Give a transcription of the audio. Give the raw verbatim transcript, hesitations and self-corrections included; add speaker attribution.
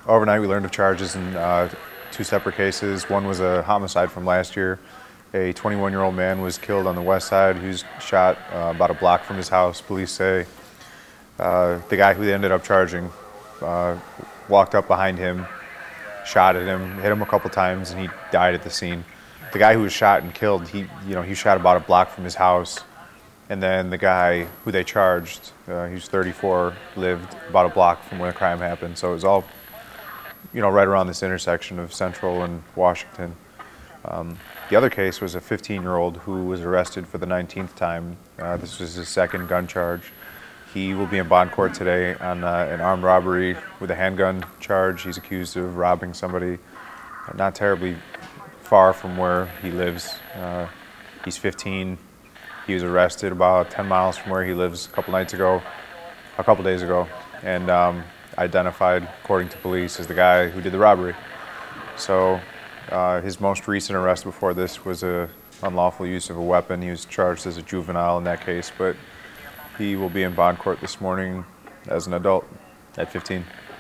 Speaker 1: Overnight, we learned of charges in uh, two separate cases. One was a homicide from last year. A twenty-one-year-old man was killed on the west side. He was shot uh, about a block from his house, police say. Uh, the guy who they ended up charging uh, walked up behind him, shot at him, hit him a couple times, and he died at the scene. The guy who was shot and killed, he, you know, he shot about a block from his house. And then the guy who they charged, uh, he was thirty-four, lived about a block from where the crime happened. So it was all, you know, right around this intersection of Central and Washington. Um, the other case was a fifteen-year-old who was arrested for the nineteenth time. Uh, this was his second gun charge. He will be in bond court today on uh, an armed robbery with a handgun charge. He's accused of robbing somebody not terribly far from where he lives. Uh, he's fifteen. He was arrested about ten miles from where he lives a couple nights ago, a couple days ago, and um, identified, according to police, as the guy who did the robbery. So uh, his most recent arrest before this was a unlawful use of a weapon. He was charged as a juvenile in that case, but he will be in bond court this morning as an adult at fifteen.